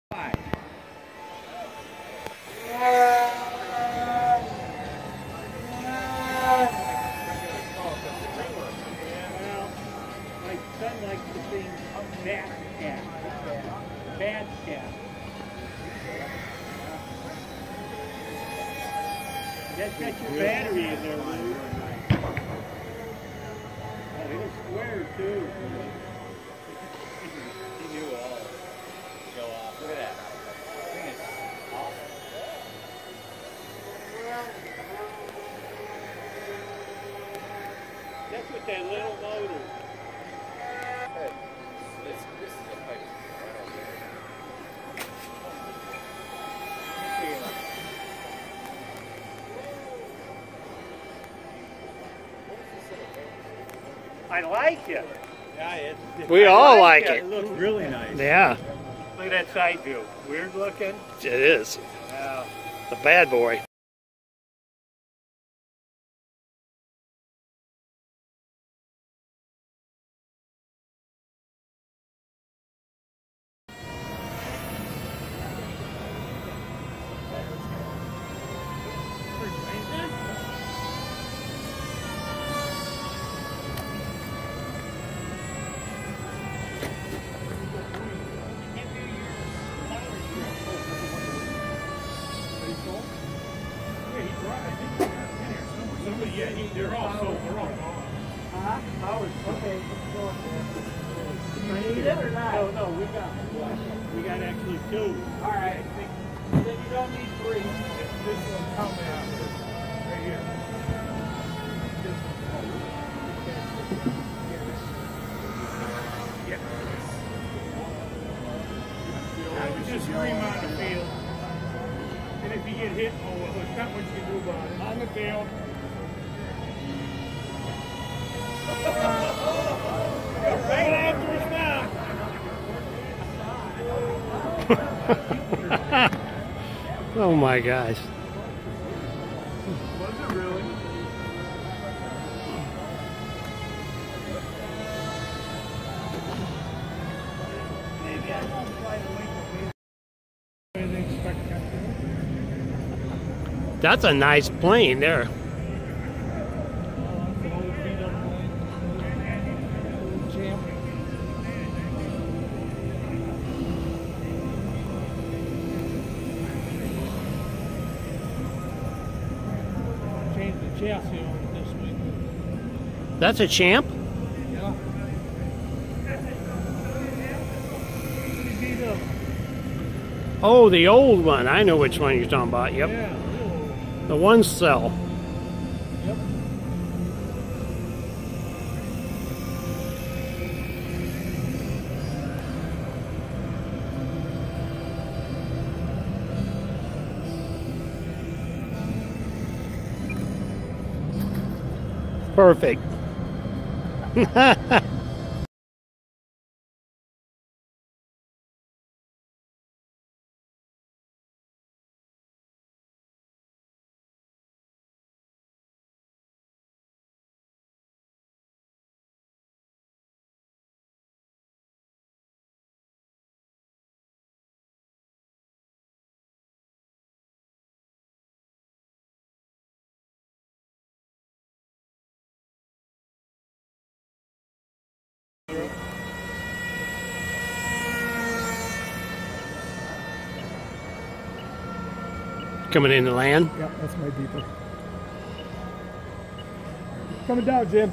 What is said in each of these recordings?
That's got your battery in there, Lou. Oh, it'll square too. He knew all. Go off. Look at that. Thing is awesome. That's with that little motor. This is a pipe. I like it. Yeah, we all like it. It looks really nice. Yeah. Look at that side view. Weird looking. It is. Yeah. The bad boy. Yeah, they're all sold. They're all gone. Okay. You need it or not? No, we got one. We got actually two. All right. Then you don't need three. This one's coming out right here. I would just scream on the field. And if you get hit, oh well, there's not much you can do about it. On the field. Right after his mouth. Oh my gosh. Was it really? Maybe I won't try to link the That's a nice plane there. chassis on it this week. That's a Champ? Yeah. Oh, the old one. I know which one you're talking about. Yep. Yeah, the one cell. Yep. Perfect. Coming in to land. Yep, that's my beeper. Coming down, Jim.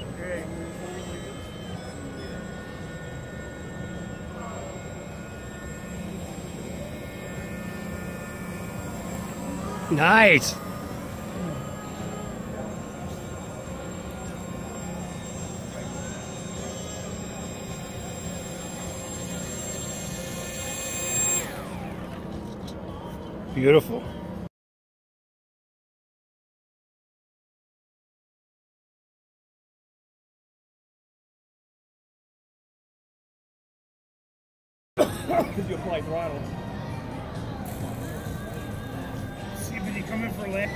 Nice. Beautiful. Because you apply throttle. See if you come in for a lap.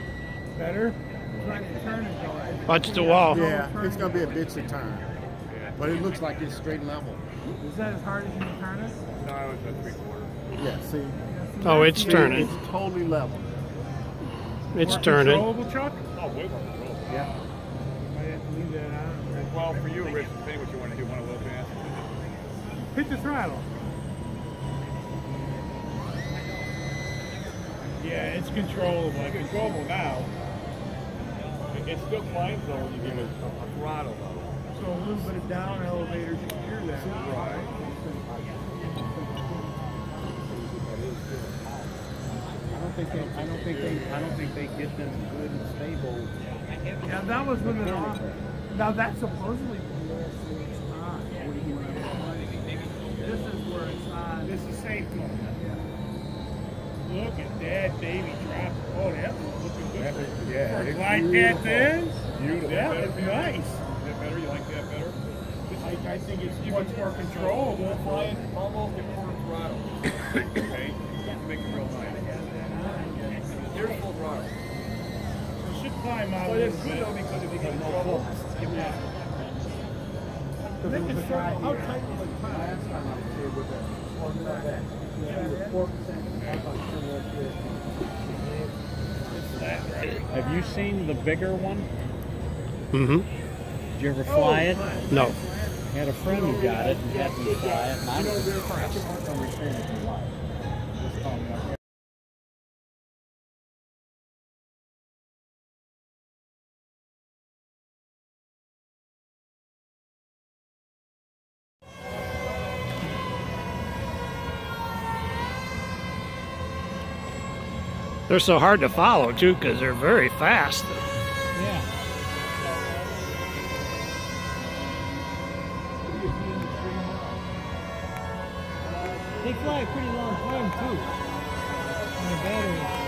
Better? Try to turn and go. Watch the wall. Yeah, it's going to be a bitchy turn. Yeah. But it looks like it's straight level. Is that as hard as you can turn it? No, it was a 3/4. Yeah, see? Oh, it's turning. It's totally level. It's More turning. controllable, Chuck? Oh, way more controllable. Yeah. Might have to leave that on. Well, for you, Rich, depending what you want to do, want a little fast. Hit the throttle. Yeah, it's controllable. It's controllable now. It still climbs though when you give it a throttle though. So a little bit of down elevators, you can hear that. Right. I don't think they get them good and stable. Yeah, that was when the now that's supposedly on. This is where it's on. This is safety. Look at that baby drop. Oh, that was looking good. Yeah, For glide path in. Beautiful. That was nice. Is that better? You like that better? I think it's much more controllable. Flying almost a quarter throttle. Okay? Make it real nice. Here's full throttle. It should climb out. But it's good though because if you get in trouble, give me How tight will it Last time I was here with that. Have you seen the bigger one? Mm-hmm. Did you ever fly it? No. I had a friend who got it and had me fly it, and I was impressed. They're so hard to follow too because they're very fast. Yeah. They fly a pretty long time too. On the battery.